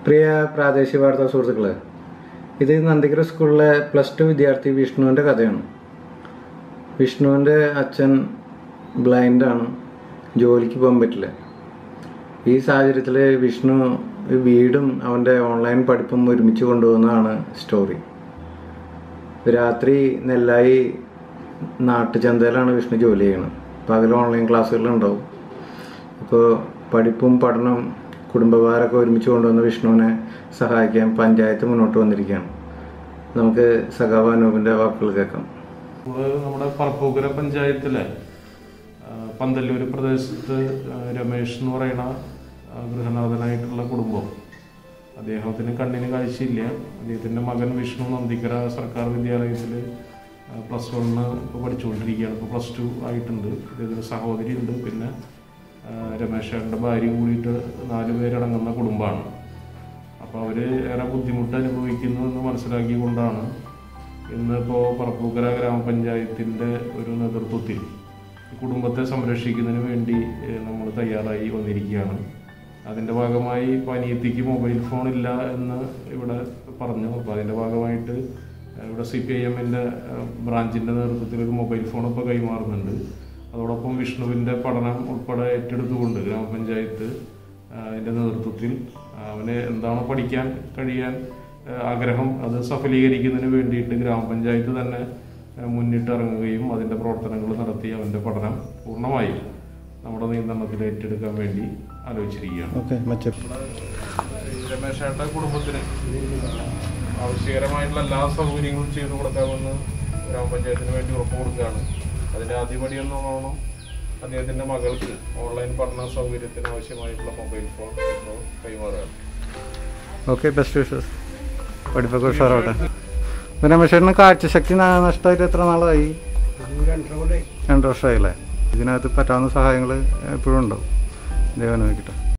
പ്രിയ പ്രാദേശിക വാർത്താ സുഹൃത്തുക്കളെ, ഇത് നന്ദിക്കര സ്കൂളിലെ +2 വിദ്യാർത്ഥി വിഷ്ണുവിൻ്റെ കഥയാണ്. വിഷ്ണുവിൻ്റെ അച്ഛൻ ബ്ലൈൻഡാണ്, ജോലിക്ക് പോകാൻ പറ്റില്ല. ഈ സാഹചര്യത്തിൽ വിഷ്ണു വീടും അവൻ്റെ ഓൺലൈൻ പഠിപ്പും ഒരുമിച്ച് കൊണ്ടുപോകുന്നതാണ് സ്റ്റോറി. രാത്രി നെല്ലായി നാട്ടുചന്തയിലാണ് വിഷ്ണു ജോലി ചെയ്യുന്നത്. പകൽ ഓൺലൈൻ ക്ലാസ്സുകളുണ്ടാവും. അപ്പോൾ പഠിപ്പും പഠനം കുടുംബഭാരമൊക്കെ ഒരുമിച്ച് കൊണ്ടുവന്ന വിഷ്ണുവിനെ സഹായിക്കാൻ പഞ്ചായത്ത് മുന്നോട്ട് വന്നിരിക്കുകയാണ്. നമുക്ക് സഖാവ് അനൂപിൻ്റെ വാക്കുകൾ കേൾക്കാം. നമ്മുടെ പറപ്പൂക്കര പഞ്ചായത്തിലെ പന്തല്ലൂർ പ്രദേശത്ത് രമേശ് എന്ന് പറയുന്ന ഗൃഹനാഥനായിട്ടുള്ള കുടുംബം, അദ്ദേഹത്തിന് കണ്ണിന് കാഴ്ചയില്ല. അദ്ദേഹത്തിൻ്റെ മകൻ വിഷ്ണു നന്ദിക്കര സർക്കാർ വിദ്യാലയത്തിൽ +1 ഇപ്പോൾ പഠിച്ചുകൊണ്ടിരിക്കുകയാണ്. ഇപ്പോൾ +2 ആയിട്ടുണ്ട്. അദ്ദേഹത്തിന് സഹോദരി ഉണ്ട്. പിന്നെ രമേശേട്ടൻ്റെ ഭാര്യയും കൂടിയിട്ട് 4 പേരടങ്ങുന്ന കുടുംബമാണ്. അപ്പോൾ അവർ ഏറെ ബുദ്ധിമുട്ട് അനുഭവിക്കുന്നു എന്ന് മനസ്സിലാക്കിക്കൊണ്ടാണ് ഇന്നിപ്പോൾ പറപ്പൂക്കര ഗ്രാമപഞ്ചായത്തിൻ്റെ ഒരു നേതൃത്വത്തിൽ കുടുംബത്തെ സംരക്ഷിക്കുന്നതിന് വേണ്ടി നമ്മൾ തയ്യാറായി വന്നിരിക്കുകയാണ്. അതിൻ്റെ ഭാഗമായി അനിയത്തിക്ക് മൊബൈൽ ഫോൺ ഇല്ല എന്ന് ഇവിടെ പറഞ്ഞു. അപ്പോൾ അതിൻ്റെ ഭാഗമായിട്ട് ഇവിടെ CPIMൻ്റെ ബ്രാഞ്ചിൻ്റെ നേതൃത്വത്തിൽ ഒരു മൊബൈൽ ഫോൺ ഇപ്പോൾ കൈമാറുന്നുണ്ട്. അതോടൊപ്പം വിഷ്ണുവിൻ്റെ പഠനം ഉൾപ്പെടെ ഏറ്റെടുത്തുകൊണ്ട് ഗ്രാമപഞ്ചായത്ത് അതിൻ്റെ നേതൃത്വത്തിൽ അവന് എന്താണോ പഠിക്കാൻ കഴിയാൻ ആഗ്രഹം അത് സഫലീകരിക്കുന്നതിന് വേണ്ടിയിട്ട് ഗ്രാമപഞ്ചായത്ത് തന്നെ മുന്നിട്ടിറങ്ങുകയും അതിൻ്റെ പ്രവർത്തനങ്ങൾ നടത്തി അവൻ്റെ പഠനം പൂർണ്ണമായും നമ്മുടെ നിയന്ത്രണത്തിൽ ഏറ്റെടുക്കാൻ വേണ്ടി ആലോചിച്ചിരിക്കുകയാണ്. രമേശേട്ടൻ്റെ കുടുംബത്തിന് ആവശ്യകരമായിട്ടുള്ള എല്ലാ സൗകര്യങ്ങളും ചെയ്തു കൊടുക്കാമെന്ന് ഗ്രാമപഞ്ചായത്തിന് വേണ്ടി ഉറപ്പ് കൊടുക്കുകയാണ്. അതിൻ്റെ ആദ്യപടി എന്നോണം അദ്ദേഹത്തിൻ്റെ മകൾക്ക് ഓൺലൈൻ പഠന സൗകര്യത്തിന് ആവശ്യമായിട്ടുള്ള മൊബൈൽ ഫോൺ കൈമാറുകയാണ്. Okay, best wishes. പഠിപ്പൊക്കെ ഉഷാറാവട്ടെ. രമേശേട്ടന് കാഴ്ചശക്തി നഷ്ടമായിട്ട് എത്ര നാളായി? 2 വർഷമായില്ലേ? ഇതിനകത്ത് പറ്റാവുന്ന സഹായങ്ങൾ എപ്പോഴും ഉണ്ടാവും. ദൈവം അനുവദിക്കട്ടെ.